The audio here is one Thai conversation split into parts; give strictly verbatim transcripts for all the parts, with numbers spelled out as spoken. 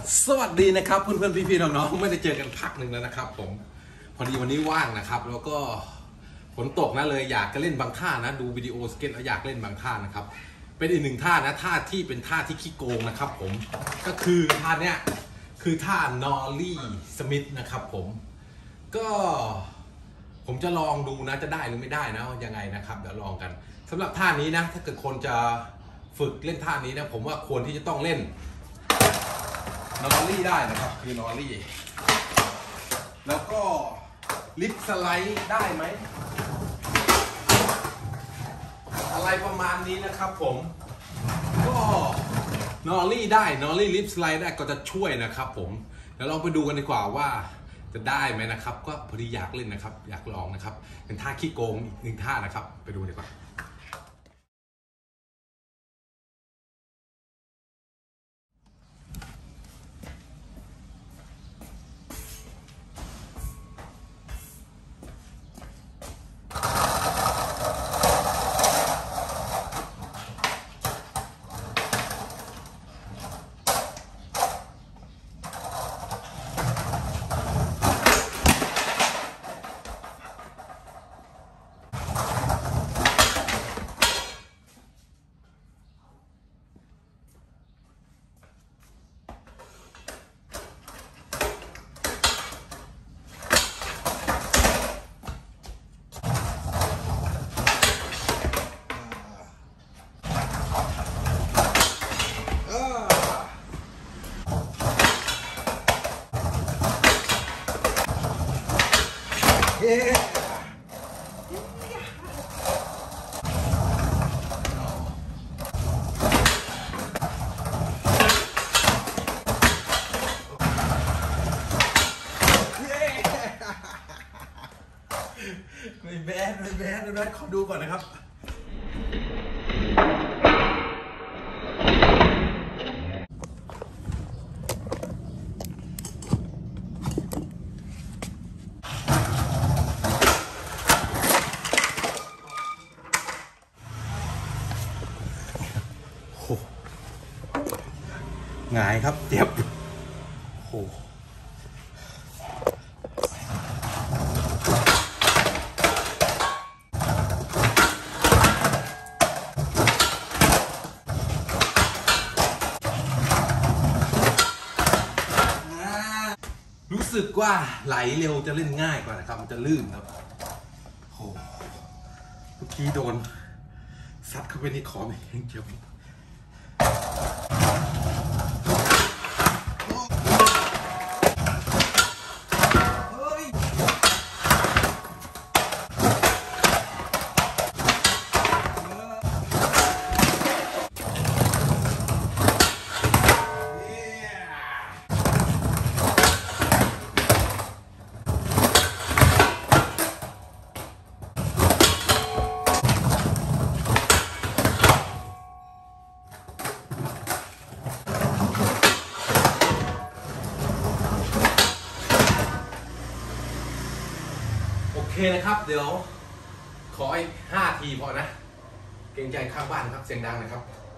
สวัสดีนะครับเพื่อนๆพี่ๆน้องๆไม่ได้เจอกันพักหนึ่งแล้วนะครับผมพอดีวันนี้ว่างนะครับแล้วก็ฝนตกนะเลยอยากจะเล่นบางท่านะดูวิดีโอสเก็ตแล้วอยากเล่นบางท่านะครับเป็นอีกหนึ่งท่านะท่าที่เป็นท่าที่ขี้โกงนะครับผมก็คือท่าเนี้ยคือท่านอลลี่สมิธนะครับผมก็ผมจะลองดูนะจะได้หรือไม่ได้นะยังไงนะครับเดี๋ยวลองกันสำหรับท่านี้นะถ้าเกิดคนจะฝึกเล่นท่านี้นะผมว่าควรที่จะต้องเล่นนอลลี่ได้นะครับคือนอลลี่แล้วก็ลิฟต์สไลด์ได้ไหมอะไรประมาณนี้นะครับผมก็นอลลี่ได้นอลลี่ลิฟต์สไลด์ได้ก็จะช่วยนะครับผมเดี๋ยวลองไปดูกันดีกว่าว่าจะได้ไหมนะครับก็พอดีอยากเล่นนะครับอยากลองนะครับเป็นท่าขี้โกงอีกหนึ่งท่านะครับไปดูดีกว่าเย้ไม่แบดไม่แบดไม่แบดขอดูก่อนนะครับหงายครับเจ็บโอ้รู้สึกว่าไหลเร็วจะเล่นง่ายกว่านะครับมันจะลื่นครับโอ้เมื่อกี้โดนซัดเข้าไปที่คอไม่เห็นเจ็บโอเคนะครับเดี๋ยวขออีกห้าทีพอนะเกรงใจข้างบ้านครับเสียงดังนะครับ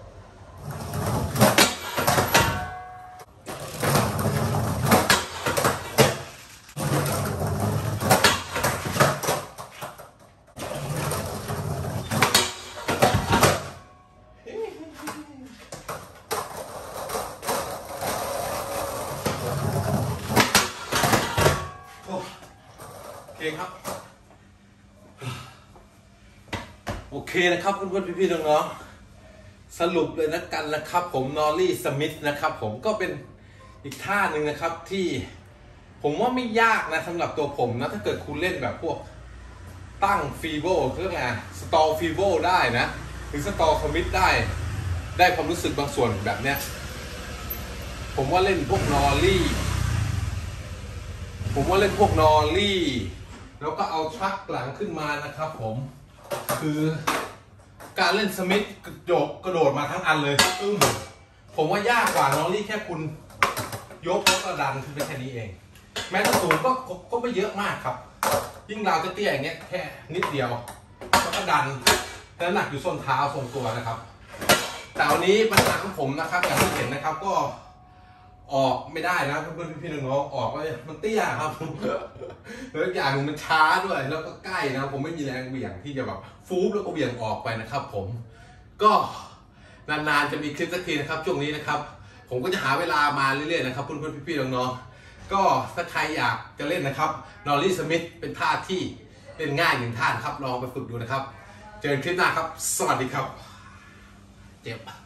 โอเคครับโอเคนะครับเพื่อนๆพี่ๆน้องๆสรุปเลยนะกันนะครับผมนอลลี่สมิธนะครับผมก็เป็นอีกท่าหนึ่งนะครับที่ผมว่าไม่ยากนะสำหรับตัวผมนะถ้าเกิดคุณเล่นแบบพวกตั้งฟีโบเรื่องไงสตอลฟีโบได้นะหรือสตอลคอมมิตได้ได้ความรู้สึกบางส่วนแบบเนี้ยผมว่าเล่นพวกนอลลี่ผมว่าเล่นพวกนอลลี่แล้วก็เอาชักหลังขึ้นมานะครับผมคือการเล่นสมิธกระโดดกระโดดมาทั้งอันเลยอึ้มผมว่ายากกว่านอลลี่แค่คุณยกแล้วก็ดันขึ้นไปแค่นี้เองแม้จะสูงก็ก็ไม่เยอะมากครับยิ่งเราจะเตี้ยอย่างเงี้ยแค่นิดเดียวแล้วก็ดันแล้วหนักอยู่ส้นเท้าทรงตัวนะครับแต่วันนี้ปัญหาของผมนะครับอย่างที่เห็นนะครับก็ออกไม่ได้นะเพื่อนๆพี่ๆน้องๆออกก็มันเตี้ยครับแล้วอย่างนึงมันช้าด้วยแล้วก็ใกล้นะผมไม่มีแรงเหวี่ยงที่จะแบบฟูบแล้วก็เหวี่ยงออกไปนะครับผมก็นานๆจะมีคลิปสักทีนะครับช่วงนี้นะครับผมก็จะหาเวลามาเรื่อยๆนะครับเพื่อนๆพี่ๆน้องๆก็ถ้าใครอยากจะเล่นนะครับนอร์ลี่สมิธเป็นท่าที่เล่นง่ายหนึ่งท่าครับลองไปฝึกดูนะครับเจอกันคลิปหน้าครับสวัสดีครับเจ็บ